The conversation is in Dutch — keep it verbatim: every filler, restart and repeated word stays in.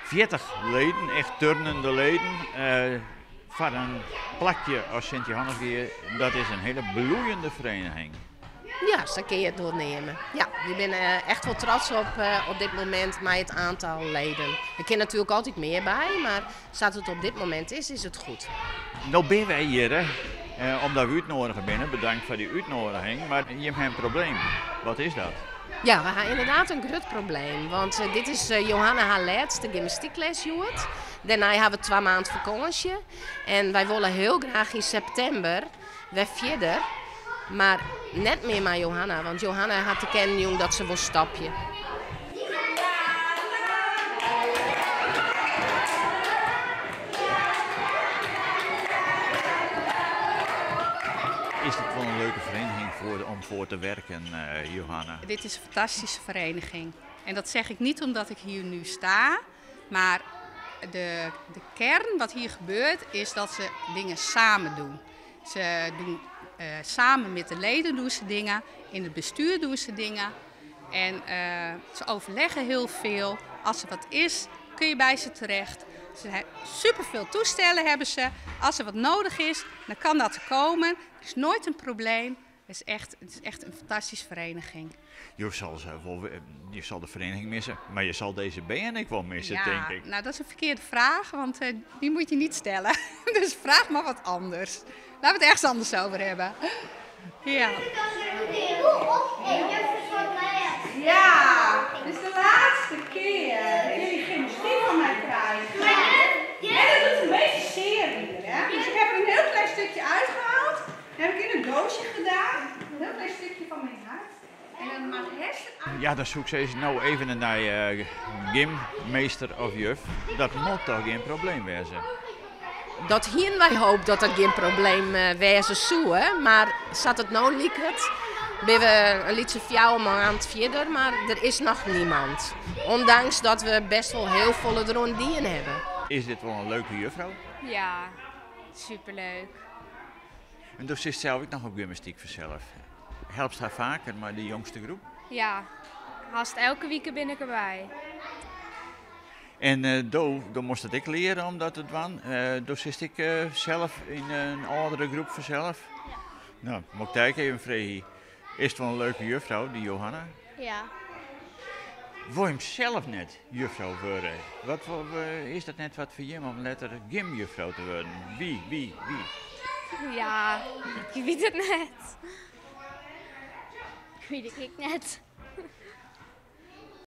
veertig leden, echt turnende leden. Uh, van een plakje als Sint-Johannesgeer, dat is een hele bloeiende vereniging. Ja, zo kun je het doornemen. Ja, ik ben uh, echt wel trots op, uh, op dit moment met het aantal leden. Er kan natuurlijk altijd meer bij, maar zoals het op dit moment is, is het goed. Nou ben wij hier, hè? Uh, omdat we uitnodigen binnen. Bedankt voor die uitnodiging. Maar je hebt een probleem. Wat is dat? Ja, we hebben inderdaad een groot probleem. Want uh, dit is uh, Johanna haar laatste gymnastiekles. Daarna hebben we twee maanden vakantie. En wij willen heel graag in september weer verder. Maar net meer met Johanna. Want Johanna had te kennen dat ze wil stapje. Is het wel een leuke vereniging voor, om voor te werken, uh, Johanna? Dit is een fantastische vereniging. En dat zeg ik niet omdat ik hier nu sta, maar de, de kern wat hier gebeurt is dat ze dingen samen doen. Ze doen uh, samen met de leden doen ze dingen, in het bestuur doen ze dingen. En uh, ze overleggen heel veel. Als er wat is, kun je bij ze terecht. Ze superveel toestellen hebben ze. Als er wat nodig is, dan kan dat er komen. Er is nooit een probleem. Het is echt, het is echt een fantastische vereniging. Je zal, ze wel, je zal de vereniging missen, maar je zal deze B N ik wel missen, ja, denk ik. Nou, dat is een verkeerde vraag, want uh, die moet je niet stellen. Dus vraag maar wat anders. Laten we het ergens anders over hebben. Ja. Ja, dit is de laatste keer dat jullie gymnastiek van mij krijgen. Ja, dat doet een beetje zeer hier, hè? Dus ik heb er een heel klein stukje uitgehaald. Dat heb ik in een doosje gedaan. Een heel klein stukje van mijn hart. En dan mag hersen uit. Ja, dat zoek ze nou even naar je uh, gymmeester of juf. Dat moet toch geen probleem wezen? Dat hier wij hoop dat dat geen probleem uh, wezen zou, maar zat het nou liekt, ben we een liedje vier maand verder, maar er is nog niemand. Ondanks dat we best wel heel volle rondien hebben. Is dit wel een leuke juffrouw? Ja, superleuk. En dus is zelf ook nog op gymnastiek vanzelf. Helpt haar vaker, maar de jongste groep? Ja, haast elke week ben ik erbij. En uh, do, dan moest dat ik leren omdat het wan. Uh, dus is ik uh, zelf in een oudere groep vanzelf. Ja. Nou, moet ik daar even vragen. Is het wel een leuke juffrouw, die Johanna? Ja. Wil je hem zelf net juffrouw worden? Wat voor, uh, is dat net wat voor je om letter gymjuffrouw te worden? Wie, wie, wie? Ja, ik weet het net. Weet ik net.